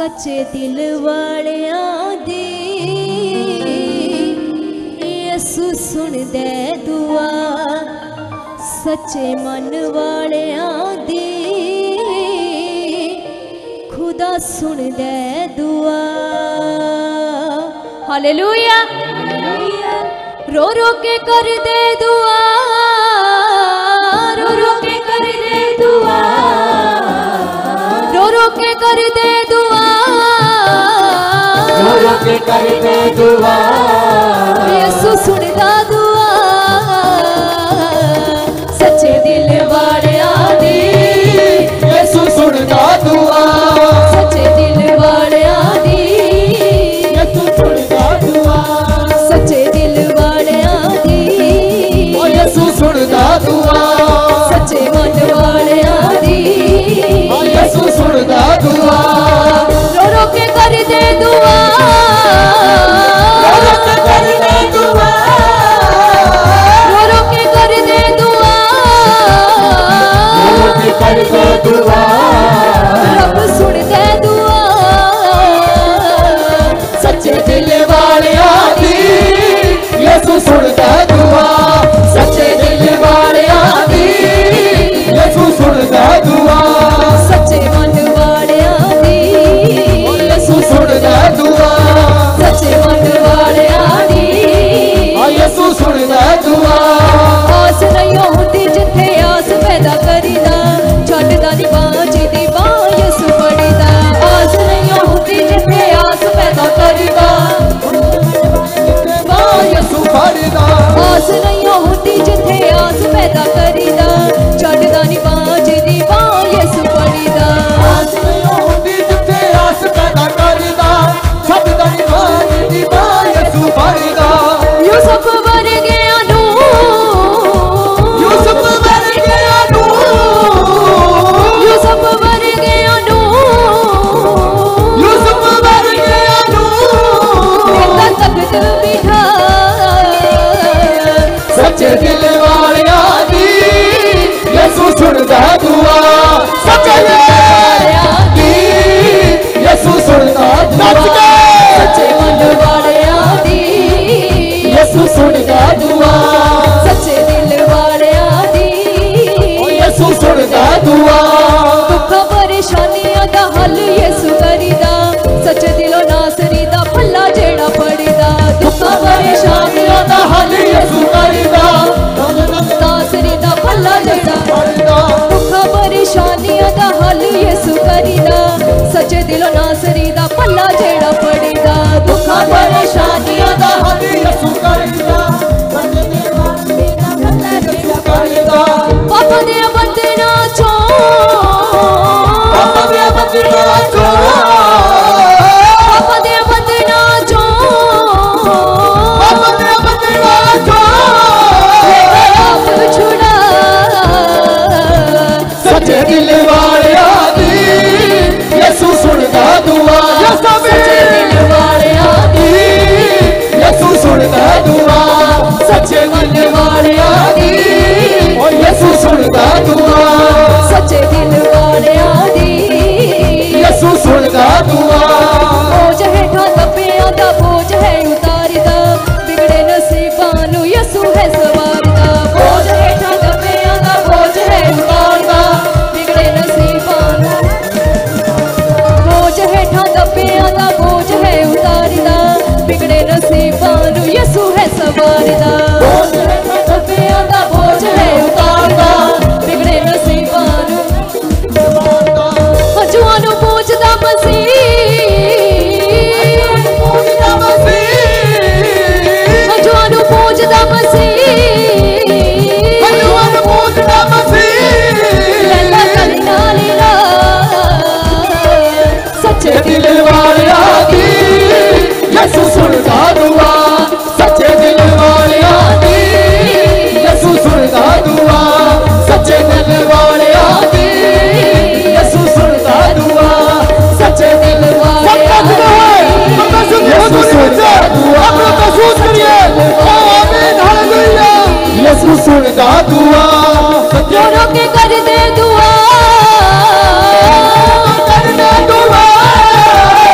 सच्चे दिल वालियां दी यसू सुन दे दुआ, सच्चे मन वालियां दी खुदा सुन दे दुआ। हालेलुया। रो रो के कर दे दुआ, रो रो के कर दे दुआ, रो रो के कर दे दुआ, रो रो के कर दे दुआ। यसू सुनदा दुआ, सच्चे दिल वालियां दी यसू सुनदा दुआ, सच्चे दिल वालियां दी यसू सुनदा दुआ, सच्चे दिल वालियां दी यसू सुनदा दुआ, सच्चे मन वालियां दी यसू सुनदा दुआ। रो रो के कर दे दुआ, रो रो के कर दे दुआ, रो रो के कर दे दुआ, रो रो के कर दे दुआ। रब सुन दे दुआ, सच्चे दिल वालियां दी यसू सुनदा दुआ, सच्चे दिल वालियां दी यसू सुनदा दुआ, सच्चे मन वालियां दी यसू सुनदा दुआ, सच्चे मन वालियां दी यसू सुनदा दुआ। आस नहीं होती जिथे आस पैदा करीदा, छड्डदा नी बांझ दी बां यसू फड़ीदा। आस नहीं होती जिथे आस पैदा करीदा, बां यसू फड़दा, आस नहीं होती जिथे आस पैदा करीदा, छड्डदा नी बांझ दी बां यसू फड़ीदा। आस नहीं होंदी जिथे आस पैदा करदा, छड्डदा नी बांझ दी बां यसू फड़दा। यूसुफ वर्गियां नूं, यूसुफ वर्गियां नूं, यूसुफ वर्गियां नूं यूसुफ वर्गियां नूं मेरा तख्त बिठा, सच्चे दिल वालियां दी यसू सुनदा दुआ, सच्चे दिल वालियां दी यसू सुनदा दुआ, सच्चे मन वालियां दी यसू सुनदा दुआ, सच्चे दिल वालियां दी यसू सुनदा दुआ। दुखां परेशानियां दा हल यसू करीदा, सच्चे दिलों नासरी दा भला जेड़ा पड़ीदा। दुखां परेशानियां दा हल यसू करदा, नासरी दा भला जेड़ा, करदा, दुखां परेशानियां दा हल यसू करीदा, सच्चे दिलों नासरी दा भला जेड़ा पड़ीदा। दुखां परेशानियां दा हल यसू करदा, सच्चे दिल वालियां दा भला यसू करदा। पापा दे बंधना चों, पापा दे बंधना चों, पापा दे बंधना चों, पापा दे बंधना चों, आप छुड़ा, सच्चे दिल वालियां दी यसू सुनदा दुआ, सच्चे दिल वालियां दी यसू सुनदा दुआ, सच्चे मन वालियां दी यसू सुनदा दुआ, सच्चे दिल वालियां दी यसू सुनदा दुआ। बोझ हेठां दब्बियां दा बोझ है उतारदा, बिगड़े नसीबां नूं यसू है सवारदा। बोझ हेठां दब्बियां दा बोझ है उतारदा, बिगड़े नसीबां नूं, बोझ हेठां दब्बियां दा बोझ है उतारदा, बिगड़े नसीबां नूं यसू है सवारदा। बोझ हेठां दब्बियां दा बोझ है उतारदा, बिगड़े नसीबां नूं, हजुआं नूं पूछदा मसीह, पूजदा मसीह, हजुआं नूं पूछदा मसीह, हजुआं नूं पूजदा मसीह, लैला कली नाल ला, सच्चे दिल वालियां दी यसू सुनदा दुआ, सच्चे दिल वालियां दी यसू सुनदा दुआ, सच्चे दिल वालियां दी यसू सुनदा दुआ, सच्चे दिल वालियां दी यसू सुनदा दुआ। अपना महसूस करिए, आमीन हालेलुया। यसू सुनदा दुआ, रो रो के कर दे दुआ, कर दे दुआ,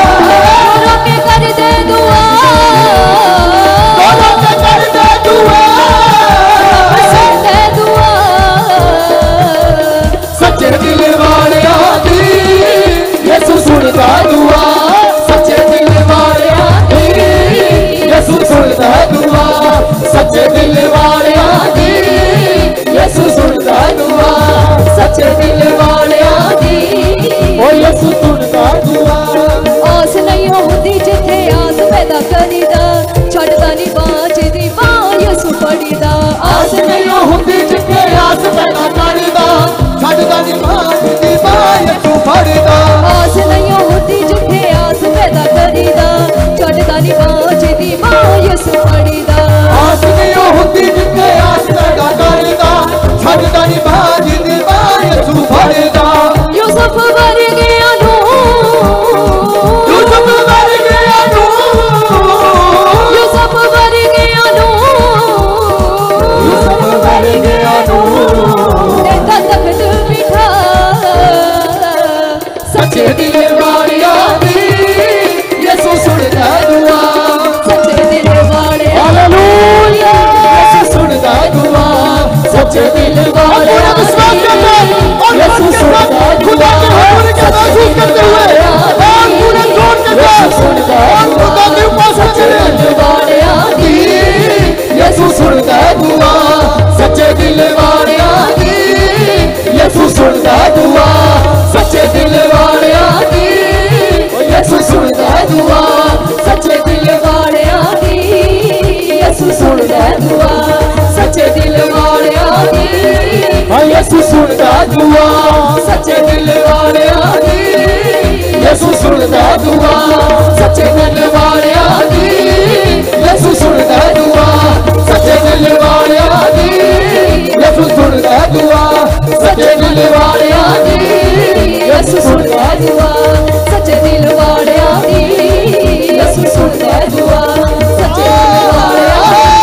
सच्चे दिल वालिया दी यसू सुनदा दुआ सच्चे दिल वाले हालेलुया यसू सुनदा दुआ सच्चे दिल वाले यसू सुनदा खुदा के हुजूर के महसूस करते हुए और पूरे जोर के साथ और खुदा के पास सच्चे दिल वालिया दी यसू सुनदा दुआ सच्चे दिल वालिया दी यसू सुनदा दुआ सच्चे दिल वालिया दी यसू सुनदा दुआ सच्चे दिल वालिया दी यसू सुनदा दुआ सच्चे दिल वालिया दी यसू सुनदा दुआ सच्चे दिल वालिया दी यसू सुनदा दुआ सच्चे दिल वालिया दी यसू सुनदा दुआ सच्चे दिल वालिया दी यसू सुनदा दुआ सच्चे दिल वालिया दी यसू सुनदा दुआ सच्चे दिल वालिया दी यसू सुनदा दुआ सच्चे दिल वालिया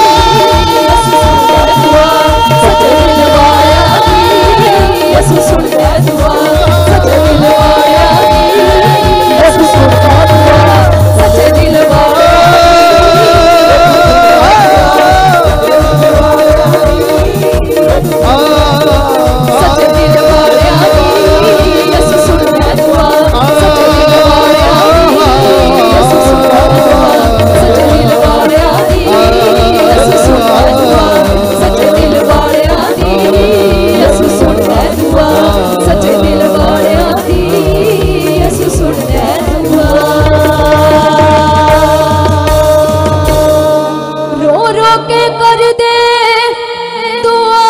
सच्चे दिल वालिया दी यसू सुनदा दुआ सच्चे दिल वालिया दी यसू सुनदा दुआ सच्चे दिल वालिया सच्चे दिल वालिया दी यसू सुनदा दुआ सच्चे दिल वालिया दी यसू सुनदा दुआ सच्चे दिल वालिया दी यसू सुनदा दुआ सच्चे दिल वालिया दी यसू सुनदा दुआ सच्चे दिल वालिया दी यसू सुनदा दुआ रो रो के कर दे दुआ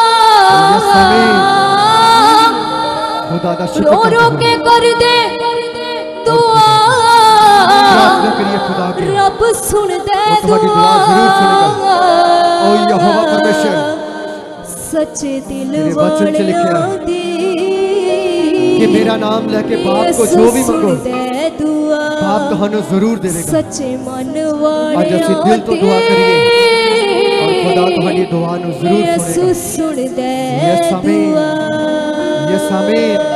खुदा दा शुक्र रो रो के कर दे दुआ प्रार्थना करिए खुदा की रब सुन दे तुम्हारी दुआ जरूर सुनेगा। ओ यहोवा परमेश्वर सच्चे दिल तेरे वचन से लिखा वालिया दी कि मेरा नाम लेके बाप को जो भी मंगो दुआ बाप ਤੁਹਾਨੂੰ ਜ਼ਰੂਰ ਦੇਵੇਗਾ। सच्चे मन ਅੱਜ ਅਸੀਂ वाले ਦਿਲ ਤੋਂ ਦੁਆ ਕਰੀਏ और खुदा तुम्हारी दुआ ਨੂੰ ਜ਼ਰੂਰ यसू सुनेगा। सुन दे यस आमीन। दुआ यस आमीन।